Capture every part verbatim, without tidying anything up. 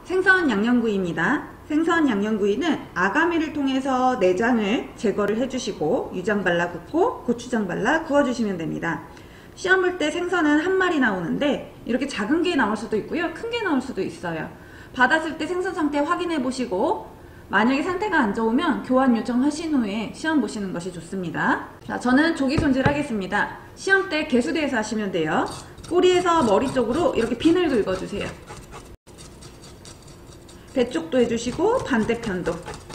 생선 양념구이입니다. 생선 양념구이는 아가미를 통해서 내장을 제거를 해주시고 유장 발라 굽고 고추장 발라 구워주시면 됩니다. 시험 볼 때 생선은 한 마리 나오는데 이렇게 작은 게 나올 수도 있고요, 큰 게 나올 수도 있어요. 받았을 때 생선 상태 확인해 보시고 만약에 상태가 안 좋으면 교환 요청하신 후에 시험 보시는 것이 좋습니다. 자, 저는 조기 손질 하겠습니다. 시험 때 개수대에서 하시면 돼요. 꼬리에서 머리 쪽으로 이렇게 빈을 긁어주세요. 배 쪽도 해주시고 반대편도.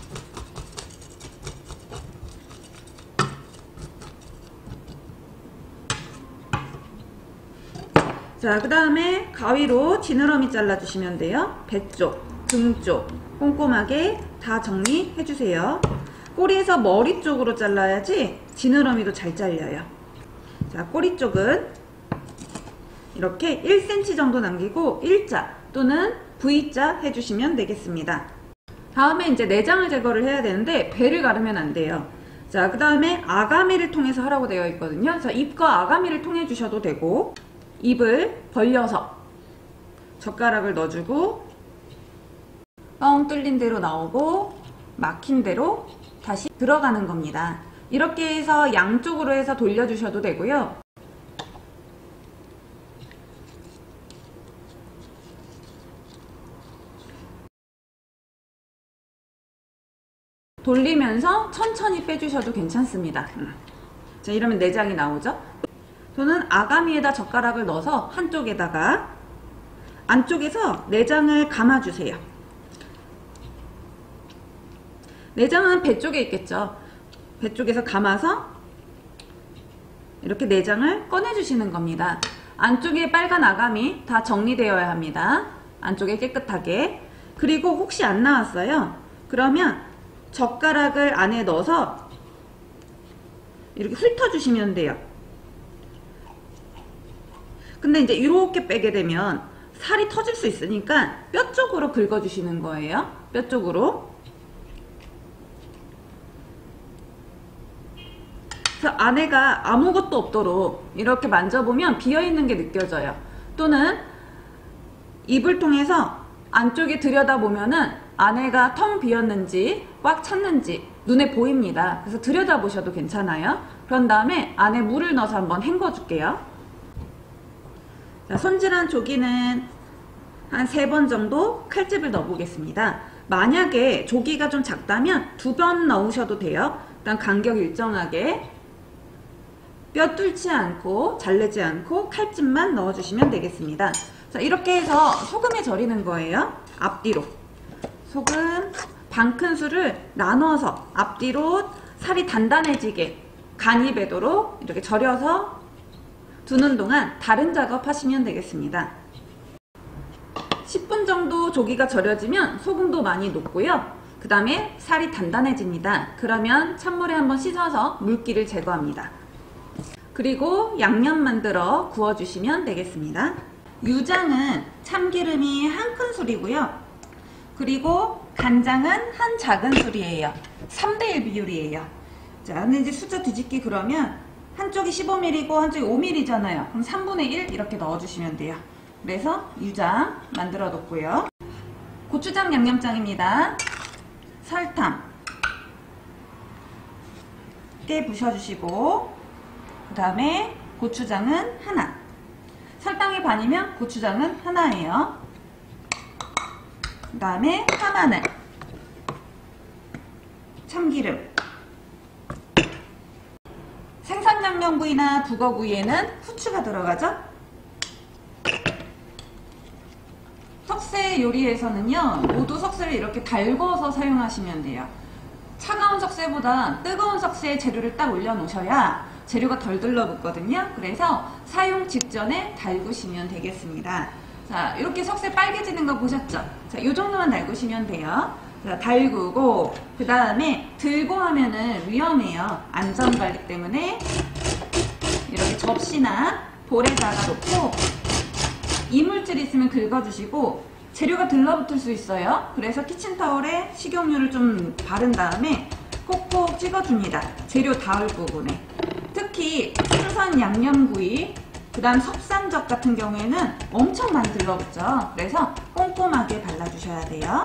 자, 그 다음에 가위로 지느러미 잘라주시면 돼요. 배 쪽, 등 쪽 꼼꼼하게 다 정리해주세요. 꼬리에서 머리 쪽으로 잘라야지 지느러미도 잘 잘려요. 자, 꼬리 쪽은 이렇게 일 센티미터 정도 남기고 일자 또는 브이자 해주시면 되겠습니다. 다음에 이제 내장을 제거를 해야 되는데 배를 가르면 안 돼요. 자, 그 다음에 아가미를 통해서 하라고 되어 있거든요. 자, 입과 아가미를 통해 주셔도 되고 입을 벌려서 젓가락을 넣어주고 뻥 뚫린 대로 나오고 막힌 대로 다시 들어가는 겁니다. 이렇게 해서 양쪽으로 해서 돌려주셔도 되고요. 돌리면서 천천히 빼주셔도 괜찮습니다. 자, 이러면 내장이 나오죠. 저는 아가미에다 젓가락을 넣어서 한쪽에다가 안쪽에서 내장을 감아주세요. 내장은 배 쪽에 있겠죠. 배 쪽에서 감아서 이렇게 내장을 꺼내주시는 겁니다. 안쪽에 빨간 아가미 다 정리되어야 합니다. 안쪽에 깨끗하게. 그리고 혹시 안 나왔어요? 그러면 젓가락을 안에 넣어서 이렇게 훑어주시면 돼요. 근데 이제 이렇게 빼게 되면 살이 터질 수 있으니까 뼈 쪽으로 긁어주시는 거예요. 뼈 쪽으로. 그래서 안에가 아무것도 없도록 이렇게 만져보면 비어있는 게 느껴져요. 또는 입을 통해서 안쪽에 들여다보면은 안에가 텅 비었는지 꽉 찼는지 눈에 보입니다. 그래서 들여다보셔도 괜찮아요. 그런 다음에 안에 물을 넣어서 한번 헹궈 줄게요. 자, 손질한 조기는 한 세 번 정도 칼집을 넣어 보겠습니다. 만약에 조기가 좀 작다면 두 번 넣으셔도 돼요. 일단 간격 일정하게 뼈 뚫지 않고 자르지 않고 칼집만 넣어주시면 되겠습니다. 자, 이렇게 해서 소금에 절이는 거예요. 앞뒤로 소금 반 큰술을 나눠서 앞뒤로 살이 단단해지게 간이 배도록 이렇게 절여서 두는 동안 다른 작업 하시면 되겠습니다. 십 분 정도 조기가 절여지면 소금도 많이 녹고요. 그 다음에 살이 단단해집니다. 그러면 찬물에 한번 씻어서 물기를 제거합니다. 그리고 양념 만들어 구워주시면 되겠습니다. 유장은 참기름이 한 큰술이고요. 그리고 간장은 한 작은 술이에요. 삼 대 일 비율이에요. 자, 근데 이제 숫자 뒤집기 그러면 한쪽이 십오 밀리리터고 한쪽이 오 밀리리터잖아요. 그럼 삼분의 일 이렇게 넣어주시면 돼요. 그래서 유장 만들어 놓고요. 고추장 양념장입니다. 설탕 깨 부셔주시고 그 다음에 고추장은 하나. 설탕이 반이면 고추장은 하나예요. 그 다음에 파마늘, 참기름. 생선 양념구이나 북어구이에는 후추가 들어가죠. 석쇠 요리에서는요, 모두 석쇠를 이렇게 달궈서 사용하시면 돼요. 차가운 석쇠보다 뜨거운 석쇠에 재료를 딱 올려놓으셔야 재료가 덜 들러붙거든요. 그래서 사용 직전에 달구시면 되겠습니다. 자, 이렇게 석쇠 빨개지는 거 보셨죠? 자, 이 정도만 달구시면 돼요. 자, 달구고 그 다음에 들고 하면은 위험해요. 안전관리 때문에 이렇게 접시나 볼에다가 놓고 이물질 있으면 긁어주시고 재료가 들러붙을 수 있어요. 그래서 키친타올에 식용유를 좀 바른 다음에 꼭꼭 찍어줍니다. 재료 닿을 부분에. 특히 생선 양념구이 그 다음 석삼적 같은 경우에는 엄청 많이 들러붙죠. 그래서 꼼꼼하게 발라주셔야 돼요.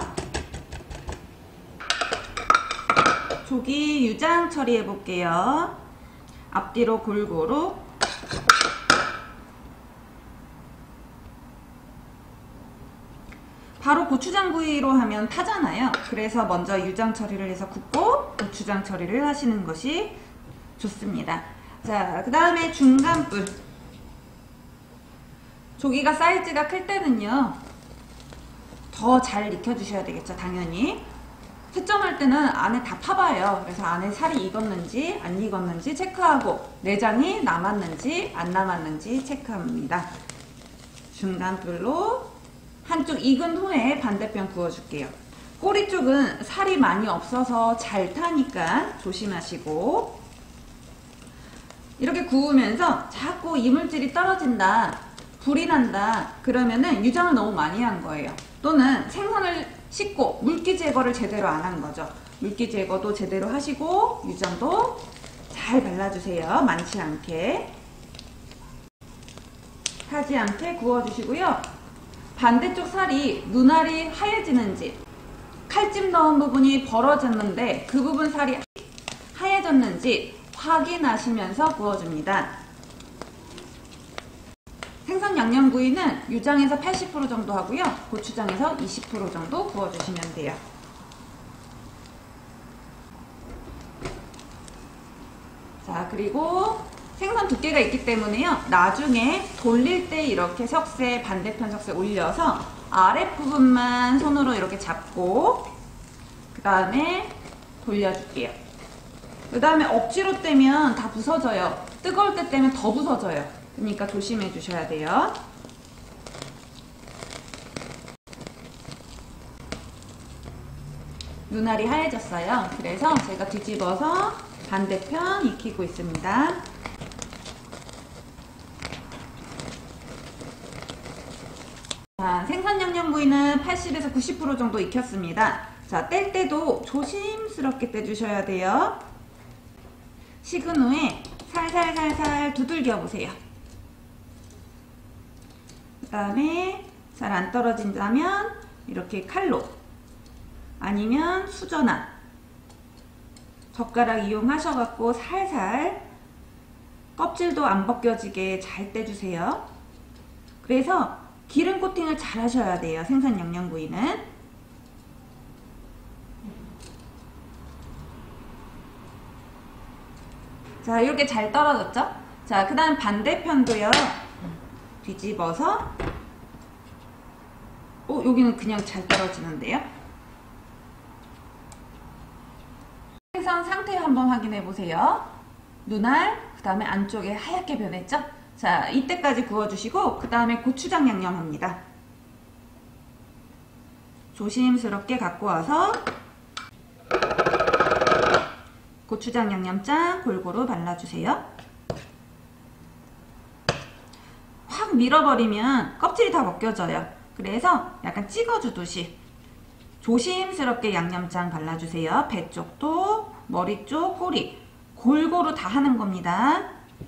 조기 유장 처리해 볼게요. 앞뒤로 골고루. 바로 고추장 구이로 하면 타잖아요. 그래서 먼저 유장 처리를 해서 굽고 고추장 처리를 하시는 것이 좋습니다. 자, 그 다음에 중간불. 조기가 사이즈가 클 때는요, 더 잘 익혀주셔야 되겠죠, 당연히. 채점할 때는 안에 다 파봐요. 그래서 안에 살이 익었는지 안 익었는지 체크하고 내장이 남았는지 안 남았는지 체크합니다. 중간불로 한쪽 익은 후에 반대편 구워줄게요. 꼬리 쪽은 살이 많이 없어서 잘 타니까 조심하시고, 이렇게 구우면서 자꾸 이물질이 떨어진다, 불이 난다, 그러면은 유장을 너무 많이 한 거예요. 또는 생선을 씻고 물기 제거를 제대로 안 한 거죠. 물기 제거도 제대로 하시고 유장도 잘 발라주세요. 많지 않게, 타지 않게 구워주시고요. 반대쪽 살이 눈알이 하얘지는지, 칼집 넣은 부분이 벌어졌는데 그 부분 살이 하얘졌는지 확인하시면서 구워줍니다. 생선 양념구이는 유장에서 팔십 퍼센트 정도 하고요. 고추장에서 이십 퍼센트 정도 구워주시면 돼요. 자, 그리고 생선 두께가 있기 때문에요, 나중에 돌릴 때 이렇게 석쇠, 반대편 석쇠 올려서 아랫부분만 손으로 이렇게 잡고 그 다음에 돌려줄게요. 그 다음에 억지로 떼면 다 부서져요. 뜨거울 때 떼면 더 부서져요. 그러니까 조심해 주셔야 돼요. 눈알이 하얘졌어요. 그래서 제가 뒤집어서 반대편 익히고 있습니다. 자, 생선 양념구이는 팔십에서 구십 퍼센트 정도 익혔습니다. 자, 뗄 때도 조심스럽게 떼주셔야 돼요. 식은 후에 살살살살 두들겨 보세요. 그 다음에 잘 안 떨어진다면 이렇게 칼로, 아니면 수저나 젓가락 이용하셔갖고 살살 껍질도 안 벗겨지게 잘 떼주세요. 그래서 기름 코팅을 잘 하셔야 돼요, 생선 양념구이는. 자, 이렇게 잘 떨어졌죠? 자, 그 다음 반대편도요, 뒤집어서, 어, 여기는 그냥 잘 떨어지는데요? 생선 상태 한번 확인해 보세요. 눈알, 그 다음에 안쪽에 하얗게 변했죠? 자, 이때까지 구워주시고 그 다음에 고추장 양념합니다. 조심스럽게 갖고 와서 고추장 양념장 골고루 발라주세요. 확 밀어버리면 껍질이 다 벗겨져요. 그래서 약간 찍어주듯이 조심스럽게 양념장 발라주세요. 배 쪽도, 머리 쪽, 꼬리 골고루 다 하는 겁니다.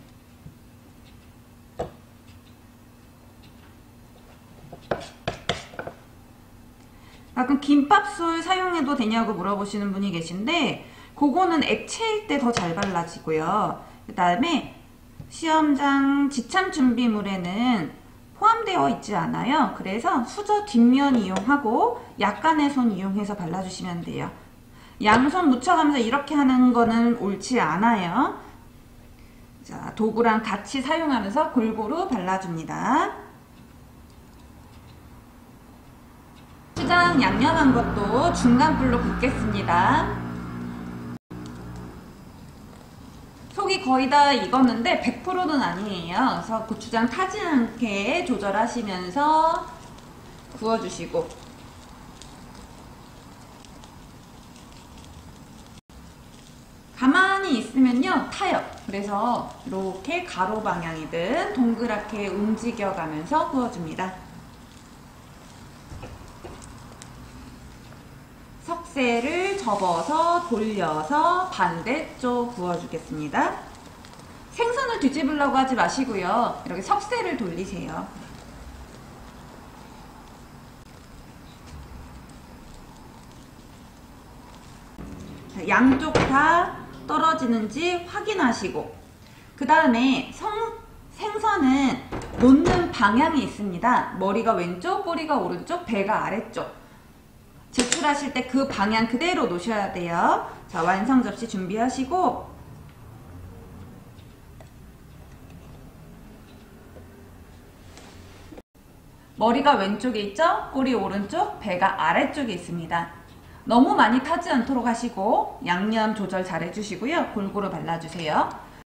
가끔 김밥술 사용해도 되냐고 물어보시는 분이 계신데, 그거는 액체일 때 더 잘 발라지고요. 그 다음에 시험장 지참 준비물에는 포함되어 있지 않아요. 그래서 수저 뒷면 이용하고 약간의 손 이용해서 발라주시면 돼요. 양손 묻혀가면서 이렇게 하는 거는 옳지 않아요. 자, 도구랑 같이 사용하면서 골고루 발라줍니다. 고추장 양념한 것도 중간불로 굽겠습니다. 속이 거의 다 익었는데 백 퍼센트는 아니에요. 그래서 고추장 타지 않게 조절하시면서 구워주시고, 가만히 있으면요 타요. 그래서 이렇게 가로 방향이든 동그랗게 움직여가면서 구워줍니다. 석쇠를 접어서 돌려서 반대쪽 구워주겠습니다. 생선을 판을 뒤집으려고 하지 마시고요. 이렇게 석쇠를 돌리세요. 자, 양쪽 다 떨어지는지 확인하시고, 그 다음에 생선은 놓는 방향이 있습니다. 머리가 왼쪽, 꼬리가 오른쪽, 배가 아래쪽. 제출하실 때 그 방향 그대로 놓으셔야 돼요. 자, 완성 접시 준비하시고, 머리가 왼쪽에 있죠? 꼬리 오른쪽, 배가 아래쪽에 있습니다. 너무 많이 타지 않도록 하시고 양념 조절 잘 해주시고요. 골고루 발라주세요.